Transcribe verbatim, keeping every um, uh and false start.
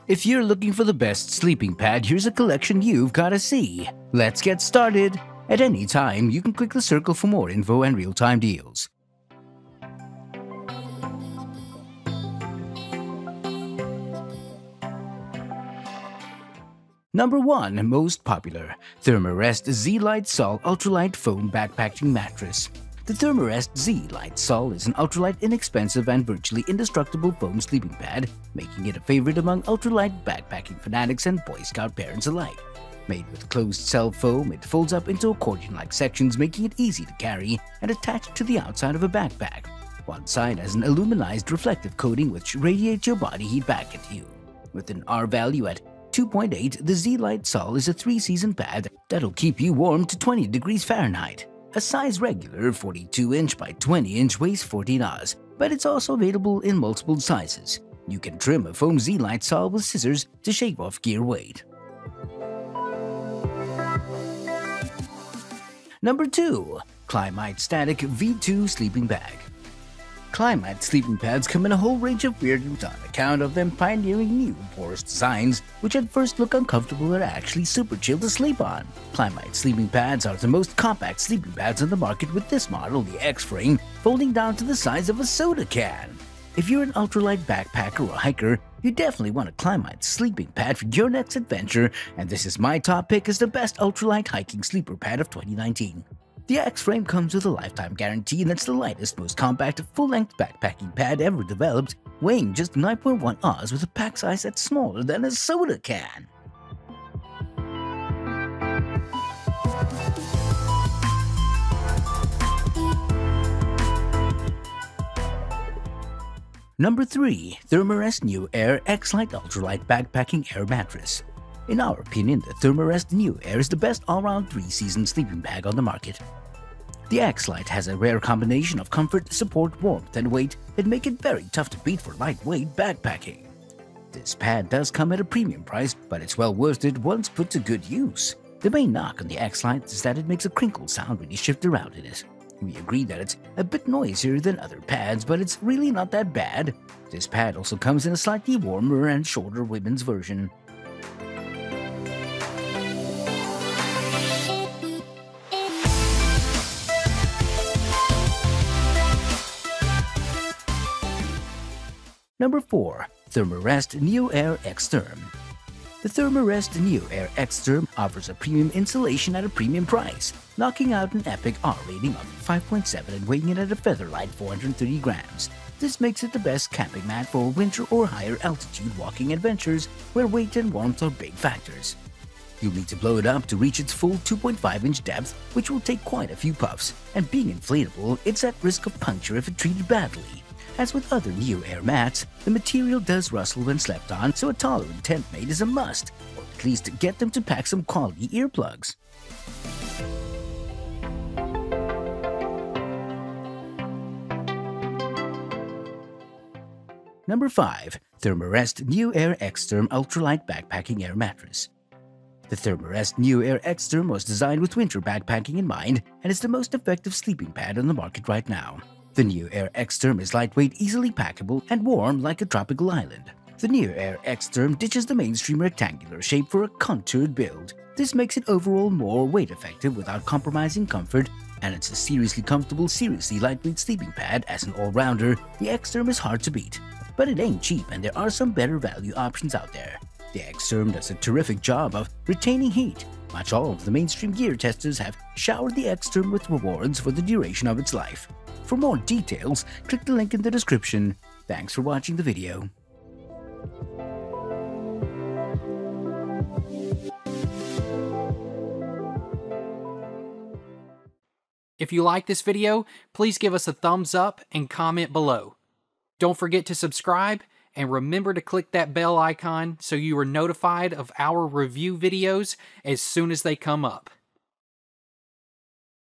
If you're looking for the best sleeping pad, here's a collection you've gotta see. Let's get started! At any time, you can click the circle for more info and real-time deals. Number one. Most popular. Therm-a-Rest Z-Lite Sol Ultralight Foam Backpacking Mattress. The Therm-a-Rest Z-Lite Sol is an ultralight, inexpensive, and virtually indestructible foam sleeping pad, making it a favorite among ultralight backpacking fanatics and Boy Scout parents alike. Made with closed-cell foam, it folds up into accordion-like sections, making it easy to carry and attached to the outside of a backpack. One side has an aluminized reflective coating which radiates your body heat back at you. With an R value at two point eight, the Z-Lite Sol is a three-season pad that'll keep you warm to twenty degrees Fahrenheit. A size regular forty-two inch by twenty inch weighs fourteen oz, but it's also available in multiple sizes. You can trim a foam Z-Lite Sol with scissors to shave off gear weight. Number two. Climate Static V two Sleeping Bag. Climate sleeping pads come in a whole range of weirdness on account of them pioneering new porous designs, which at first look uncomfortable are actually super chill to sleep on. Climate sleeping pads are the most compact sleeping pads on the market, with this model, the X-Frame, folding down to the size of a soda can. If you're an ultralight backpacker or hiker, you definitely want a Climate sleeping pad for your next adventure, and this is my top pick as the best ultralight hiking sleeper pad of twenty nineteen. The X-Frame comes with a lifetime guarantee, and it's the lightest, most compact, full-length backpacking pad ever developed, weighing just nine point one oz with a pack size that's smaller than a soda can. Number three. Therm-a-Rest New Air X-Lite Ultralight Backpacking Air Mattress. In our opinion, the Therm-a-Rest New Air is the best all-round three-season sleeping bag on the market. The X-Lite has a rare combination of comfort, support, warmth, and weight that make it very tough to beat for lightweight backpacking. This pad does come at a premium price, but it's well worth it once put to good use. The main knock on the X-Lite is that it makes a crinkle sound when you shift around in it. We agree that it's a bit noisier than other pads, but it's really not that bad. This pad also comes in a slightly warmer and shorter women's version. Number four. Therm-a-Rest Neo Air X Therm. The Therm-a-Rest Neo Air X Therm offers a premium insulation at a premium price, knocking out an epic R rating of five point seven and weighing in at a featherlight four hundred thirty grams. This makes it the best camping mat for winter or higher altitude walking adventures where weight and warmth are big factors. You'll need to blow it up to reach its full two point five inch depth, which will take quite a few puffs, and being inflatable, it's at risk of puncture if it treated badly. As with other Neo Air mats, the material does rustle when slept on, so a tolerant tent mate is a must, or at least get them to pack some quality earplugs. Number five. Therm-a-Rest Neo Air X Therm Ultralight Backpacking Air Mattress. The Therm-a-Rest Neo Air X Therm was designed with winter backpacking in mind, and is the most effective sleeping pad on the market right now. The Neo Air X Therm is lightweight, easily packable, and warm like a tropical island. The Neo Air X Therm ditches the mainstream rectangular shape for a contoured build. This makes it overall more weight-effective without compromising comfort, and it's a seriously comfortable, seriously lightweight sleeping pad. As an all-rounder, the X Therm is hard to beat. But it ain't cheap, and there are some better value options out there. The X Therm does a terrific job of retaining heat. Much all of the mainstream gear testers have showered the X Therm with rewards for the duration of its life. For more details, click the link in the description. Thanks for watching the video. If you like this video, please give us a thumbs up and comment below. Don't forget to subscribe, and remember to click that bell icon so you are notified of our review videos as soon as they come up.